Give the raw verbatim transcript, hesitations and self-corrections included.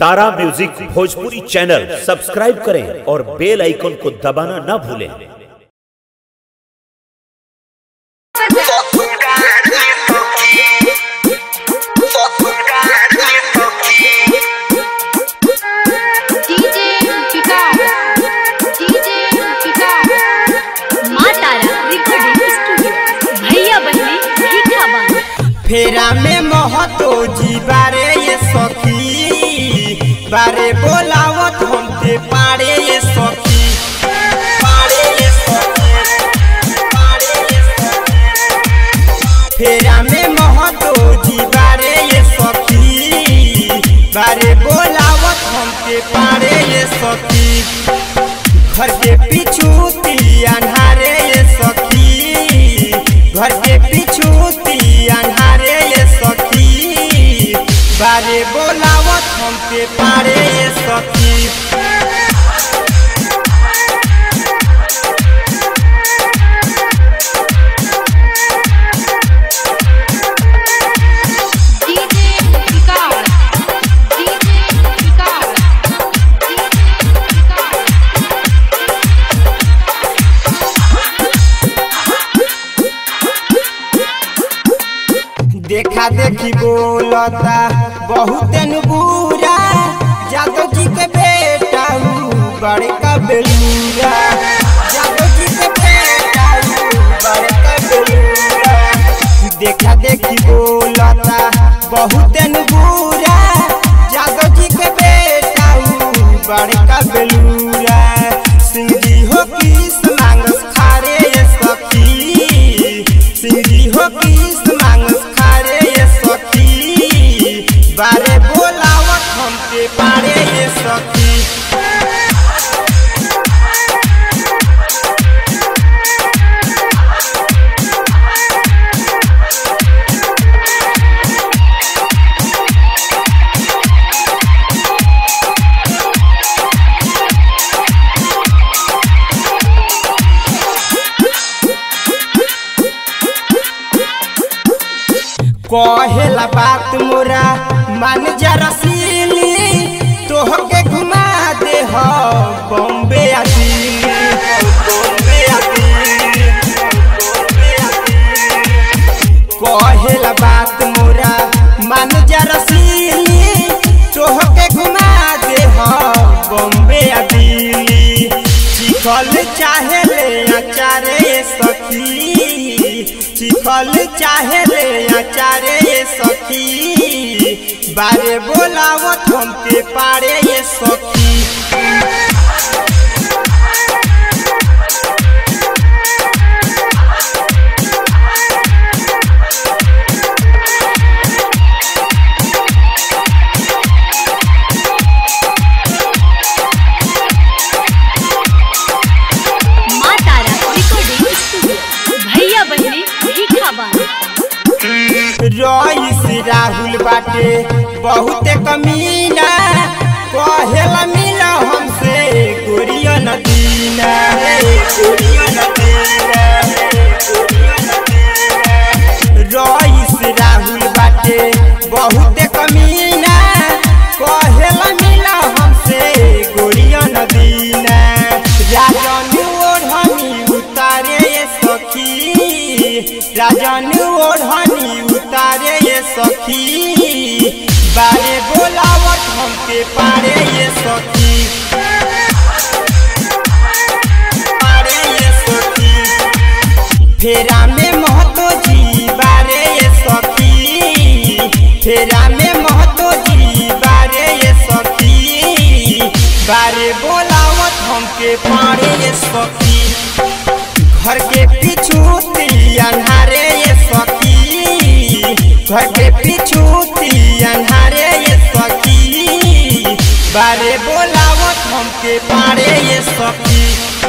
तारा music Bhojpuri channel subscribe करें और बेल icon को दबाना ना भूलें। फेरा में महतो जी बारे ये सखी बारे बोलावत हमके पारे ये सखी पारे ये सखी पारे ये सखी फेरा में महतो जी बारे ये सखी बारे बोलावत हमके पारे ये सखी घर के पीछू ती अन्हारे ये सखी घर के पीछू ती अन्हारे ये सखी बारे बोलावत हमके पारे ये सखी देखा देखी बोलता बहुत बुरा जादव जी के बेटा बड़का बेलूरा जादव जी के बेटा बड़का बेलूरा देखा देखी बोलता बहुत बुरा जादव जी के बेटा बड़का बेलूरा सिंगी हो किस मांगस खारे ये सखी सिंगी हो किस मांगस बारे बोलावत हमके पारे ये सखी कहेला बात मोरा मान जा रसीली तोहके घुमा दे हो बॉम्बे आ दिल्ली बॉम्बे आ दिल्ली कहेला बात मोरा मान जा रसीली तोहके घुमा दे हो बॉम्बे आ दिल्ली चिखल चाहे ले अचारे सखी चिखल चाहे ले अचारे ये सखी बारे बोलावत हमके पारे ये सखी रईस राहुल बाटे बहुत कमीना कहेला मिला हमसे गोरिया नदीना गोरिया नदीना रईस राहुल बाटे बहुत कमीना कहेला मिला हमसे गोरिया नदीना राजन ओढ़नी उतारे ये सखी राजन ओढ़नी उतारे ये सखी बारे बोलावत हमके पारे ये सखी पारे ये सखी फेरा में महतो जी बारे ये सखी फेरा में महतो जी बारे ये सखी बारे बोलावत हमके पारे ये सखी घर के पीछू ती अन्हारे ये सखी घर के पीछू ती अन्हारे ये सखी बारे बोलावत हमके पारे ये सखी।